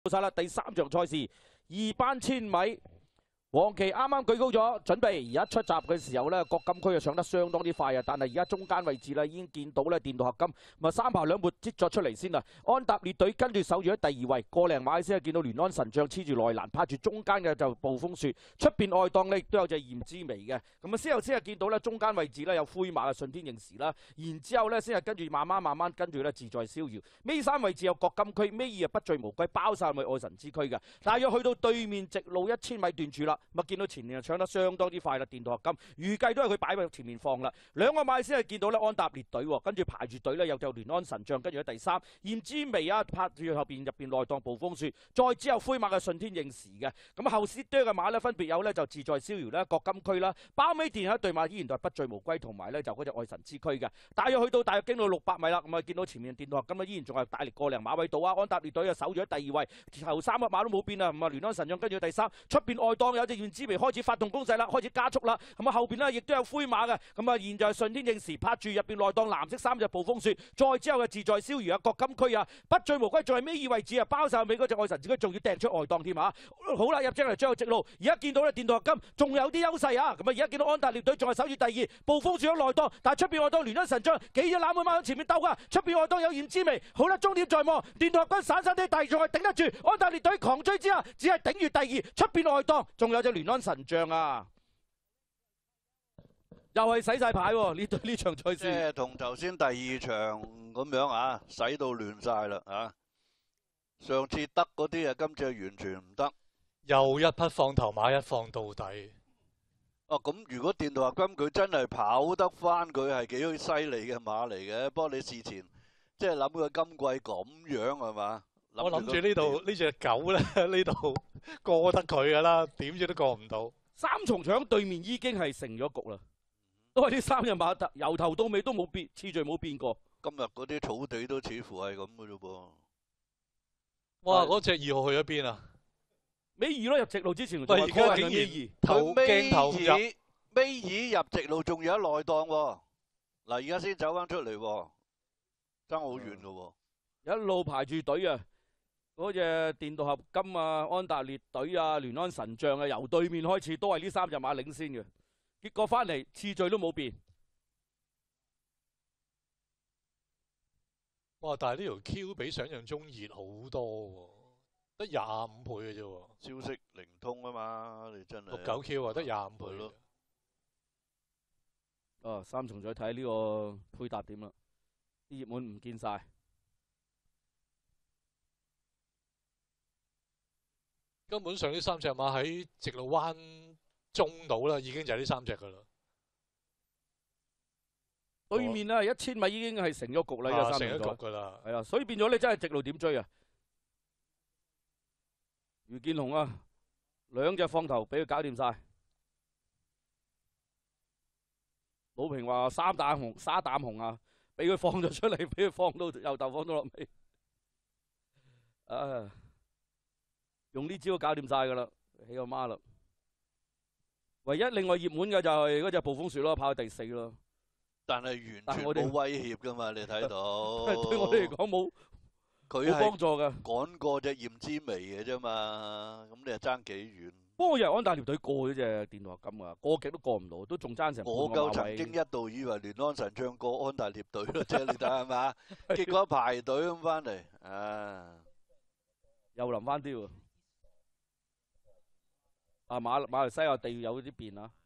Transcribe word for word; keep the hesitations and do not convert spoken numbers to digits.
到晒啦，第三場賽事二班千米。黃旗啱啱舉高咗，準備而家出閘嘅時候咧，國禁區啊上得相當之快啊！但係而家中間位置咧已經見到咧電鍍合金，咁啊三爬兩撥擠咗出嚟先啦。安踏列隊跟住守住喺第二位，個零馬先係見到聯安神將黐住內欄，拍住中間嘅就暴風雪，出邊外檔咧亦都有隻艷之眉嘅。咁啊先後先係見到咧中間位置咧有灰馬嘅順天應時啦，然之後咧先係跟住慢慢慢慢跟住咧自在逍遙。尾三位置有國禁區，尾二啊不醉無歸，包晒去愛神之區嘅。大約去到對面直路一千米段處啦。咁啊，見到前面啊搶得相當之快啦，電鍍合金預計都係佢擺喺前面放啦。兩個馬先係見到咧安踏列隊，跟住排住隊咧有就聯安神將，跟住喺第三艷之眉啊，拍住後邊入邊內檔暴風雪，再之後灰馬嘅順天應時嘅。咁後先堆嘅馬咧分別有咧就自在逍遙啦、國金區啦，包尾段喺對馬依然都係不醉無歸，同埋咧就嗰隻愛神之區嘅。大約去到大約經到六百米啦，咁啊見到前面電鍍合金咧依然仲係大力個零馬位度啊，安踏列隊啊守住喺第二位，頭三個馬都冇變啊，咁啊聯安神將跟住第三，出邊外檔有隻艷之眉開始發動攻勢啦，開始加速啦。咁啊後邊呢亦都有灰馬嘅，咁啊現在順天應時拍住入邊內檔藍色三隻暴風雪，再之後嘅自在逍遙啊、國金區啊、不醉無歸，仲係尾二位置啊，包晒尾嗰隻愛神之區，仲要掟出外檔添啊！好啦，入正嚟最後直路，而家見到咧電鍍合金仲有啲優勢啊！咁啊而家見到安踏列隊仲係守住第二，暴風雪喺內檔，但係出邊外檔聯安神將幾隻冷門馬喺前面鬥噶，出邊外檔有艷之眉，好啦，終點在望，電鍍合金散散地，但係仲係頂得住，安踏列隊狂追之下，只係頂住第二，出邊外檔仲有隻聯安神將啊！又係洗晒牌喎！呢對呢場賽事， 即係同頭先第二場咁樣啊，洗到亂晒啦啊！上次得嗰啲啊，今次完全唔得。 又一匹放頭馬，一放到底。 哦、啊，咁如果電鍍合金佢真係跑得翻，佢係幾犀利嘅馬嚟嘅。不過你事前即係諗佢今季咁樣係嘛？ 我諗住呢度呢隻狗咧，呢度過得佢噶啦，點知都過唔到。 三重搶對面已經係成咗局啦。都係呢三隻馬，由頭到尾都冇變，次序冇變過。 今日嗰啲草地都似乎係咁嘅啫噃。 哇！嗰隻二號去咗邊啊？ 尾二咯，入直路之前。 喂，而家竟然頭鏡頭入， 尾二入直路仲有一內檔喎。嗱，而家先走翻出嚟喎，爭好遠嘅喎。 一路排住隊啊！嗰隻電鍍合金啊、安踏列隊啊、聯安神將啊，由對面開始都係呢三隻馬領先嘅。結果翻嚟次序都冇變。 哇！但係呢條 Q 比想象中熱好多喎，得廿五倍嘅啫喎。 消息靈通啊嘛，你真係。 六九 Q 啊，得廿五倍咯。 啊，三重再睇呢個配搭點啦，啲熱門唔見晒。 根本上呢三隻馬喺直路灣中島啦，已經就係呢三隻噶啦。 對面啊，一千米已經係成咗局啦，有、啊、 成咗局噶啦。 係啊，所以變咗你真係直路點追啊？余建雄啊，兩隻放頭俾佢搞掂晒。魯平話三膽紅，沙膽紅啊，俾佢放咗出嚟，俾佢放到由頭放到落尾。啊，用呢招搞掂晒噶啦，起個孖啦。唯一另外熱門嘅就係嗰隻暴風雪咯，跑去第四咯。 但係完全冇威脅噶嘛，你睇到。 對我哋嚟講冇，佢係幫助嘅。 趕過隻艷之眉嘅啫嘛，咁你係爭幾遠？ 不過我以為安踏列隊過咗隻電鍍合金啊，過極都過唔到，都仲爭成半個馬位。 我夠曾經一度以為聯安神將過安踏列隊咯，啫你睇係嘛？結果排隊咁翻嚟，啊， 又臨翻啲喎。啊馬馬來西亞地有啲變啊。